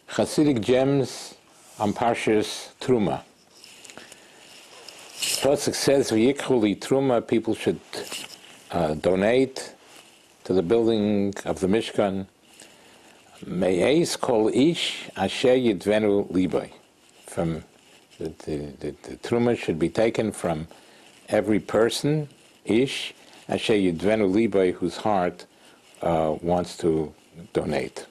Hasidic gems on Parshas Truma. Pasuk says, "V'yikchu Truma," people should donate to the building of the Mishkan. Me'eis kol ish asher yidvenu libay. From the Truma should be taken from every person, ish asher yidvenu libay, whose heart wants to donate.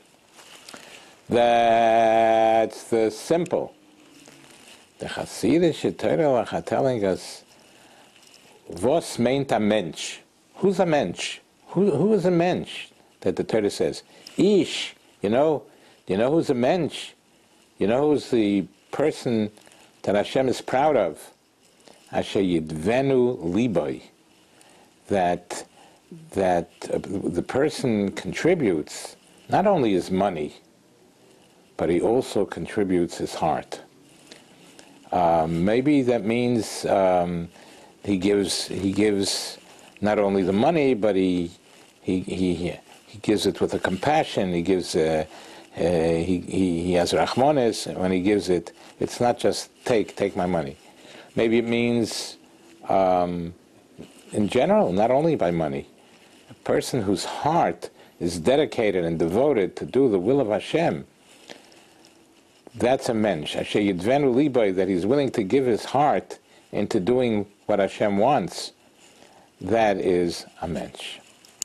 That's the simple. The Hasidische Torah are telling us, "Was meint a Mensch?" Who's a Mensch? Who is a Mensch? That the Torah says, "Ish." You know who's a Mensch? You know who's the person that Hashem is proud of? Asher yidvenu liboy. That the person contributes not only his money, but he also contributes his heart. Maybe that means he gives not only the money, but he gives it with a compassion. He gives he has rachmanis when he gives it. It's not just take my money. Maybe it means in general, not only by money. A person whose heart is dedicated and devoted to do the will of Hashem. That's a mensch. Asher yidvenu libay, that he's willing to give his heart into doing what Hashem wants. That is a mensch.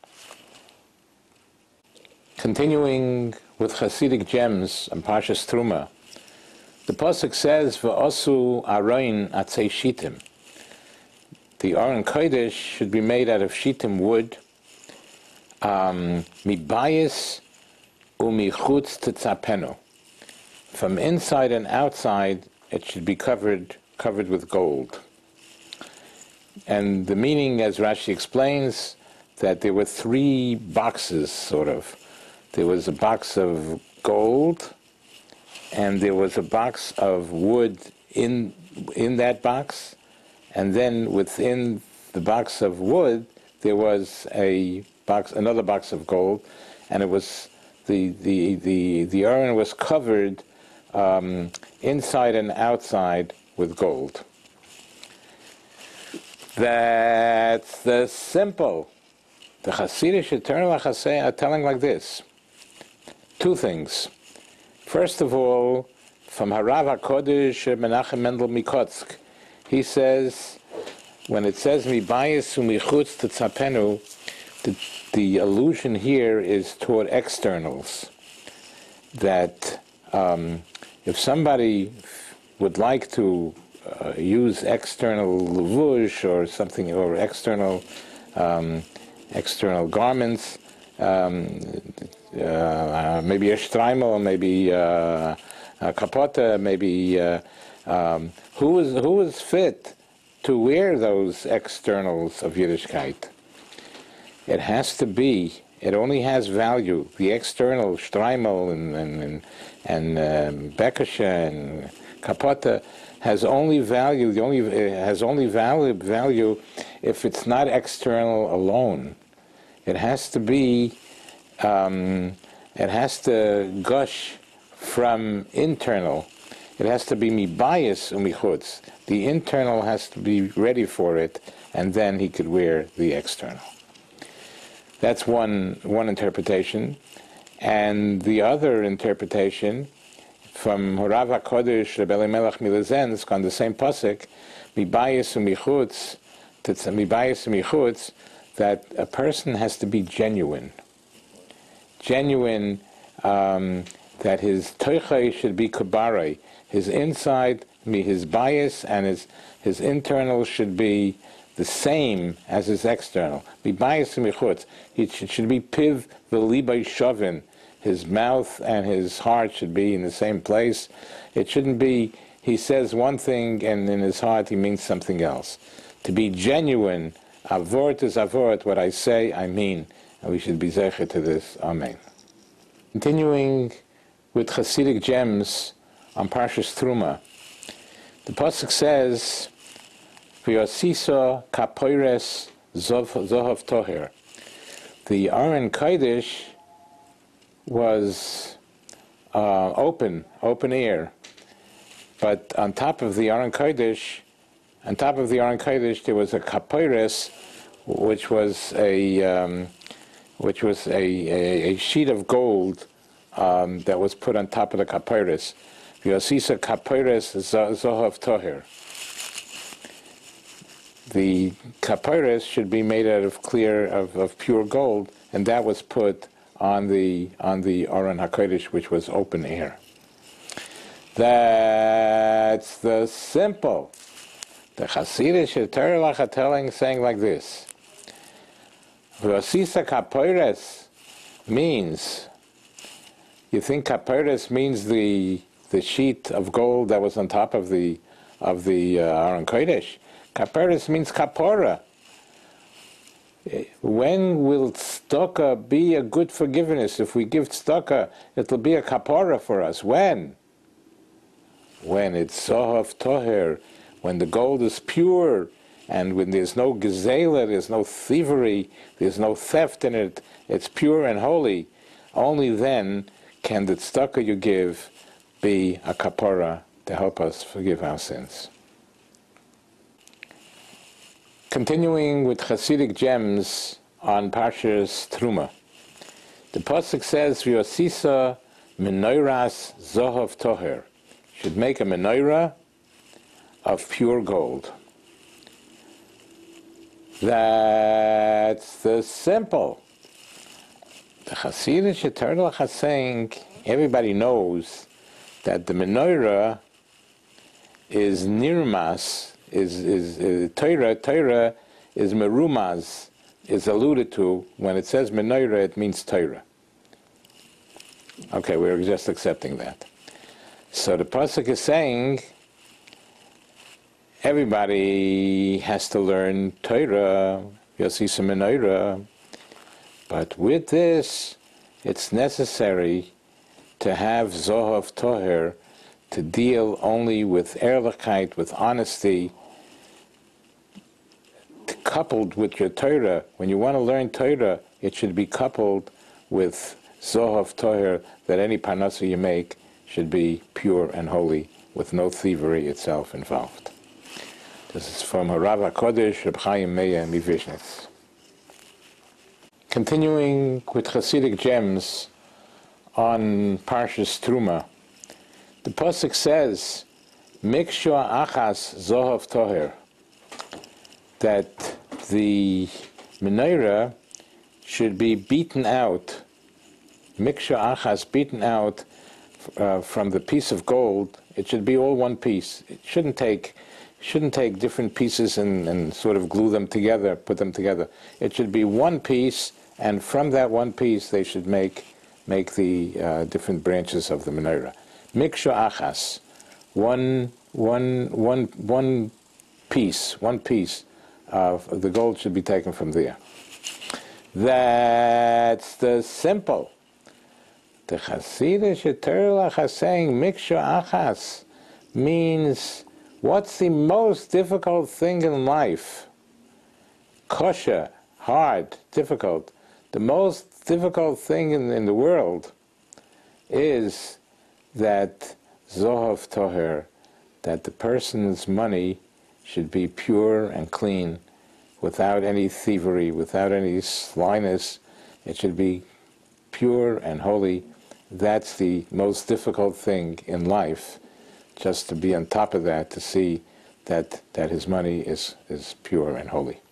Continuing with Hasidic gems and Parshas Truma, the pasuk says, "V'osu aroin atzei shitim." The Aron Kodesh should be made out of shittim wood, mibayis umichutz tetzapenu. From inside and outside, it should be covered with gold. And the meaning, as Rashi explains, that there were three boxes, sort of. There was a box of gold, and there was a box of wood in that box, and then within the box of wood there was another box of gold, and it was the urn was covered inside and outside with gold. That's the simple. The Hasidic Torah are telling like this. Two things. First of all, from Harav HaKodesh Menachem Mendel Mikotsk, he says, when it says mibayis umichutz tetzapenu, the allusion here is toward externals. That if somebody would like to use external levush or something, or external garments, maybe a shtreimel, maybe a kapota, maybe who is fit to wear those externals of Yiddishkeit? It has to be. It only has value. The external shtreimel and bekasha and kapota has only value. Has only value if it's not external alone. It has to be. It has to gush from internal. It has to be mibayis umichutz. The internal has to be ready for it, and then he could wear the external. That's one interpretation. And the other interpretation, from Horav HaKodesh Rebbe Elimelech Milazensk, on the same pasuk, mibayis umichutz, that a person has to be genuine. Genuine, that his toichai should be kabarei. His inside, his bias, and his internal should be the same as his external. Mibayis umichutz. He should be piv v'libay shovin. His mouth and his heart should be in the same place. It shouldn't be, he says one thing and in his heart he means something else. To be genuine, avort is avort, what I say, I mean. And we should be zecher to this. Amen. Continuing with Hasidic gems on Parshas Truma. The pasuk says, "V'yosisa kapoires zohav toher." The Aron Kodesh was open air. But on top of the Aron Kodesh, there was a kaporos, which was a sheet of gold that was put on top of the kaporos. V'yosisa kaporos zohav toher. The kaporos should be made out of pure gold, and that was put on the Aron HaKodesh, which was open air. That's the simple. The Hasidic Torah Lacha saying like this: V'osisa kaporos means. You think kaporos means the sheet of gold that was on top of the Aron Kodesh? Kaporos means kapora. When will tzedakah be a good forgiveness? If we give tzedakah, it'll be a kapora for us. When? When it's zohav toher, when the gold is pure, and when there's no gezela, there's no thievery, there's no theft in it, it's pure and holy. Only then can the tzedakah you give be a kapora to help us forgive our sins. Continuing with Hasidic gems on Parshas Truma. The pasuk says, "V'yosisa menorahs zohav toher." Should make a menorah of pure gold. That's the simple. The Hasidic Torah is saying, everybody knows that the menorah is nirmas, is Torah is merumaz, is alluded to. When it says menorah, it means Torah. Okay, we're just accepting that. So the pasuk is saying, everybody has to learn Torah, Yosisa menorah, but with this, it's necessary to have zohav toher, to deal only with ehrlichkeit, with honesty, coupled with your Torah. When you want to learn Torah, it should be coupled with zohav toher, that any parnasa you make should be pure and holy, with no thievery itself involved. This is from Harav HaKodesh, Reb Chaim Meir Mivizhnitz. Continuing with Hasidic gems on Parshas Truma, the pasuk says, "Mikshua achas zohav toher," that the menorah should be beaten out, mikshua achas, beaten out from the piece of gold. It should be all one piece. It shouldn't take different pieces and sort of glue them together, put them together. It should be one piece, and from that one piece they should make the different branches of the menorah. Mikshua achas, one piece of the gold should be taken from there. That's the simple. The Hasidic Torah is saying mikshua achas means, what's the most difficult thing in life? Kosher, hard, difficult. The most difficult thing in the world is that zohav toher, that the person's money should be pure and clean, without any thievery, without any slyness. It should be pure and holy. That's the most difficult thing in life, just to be on top of that, to see that his money is pure and holy.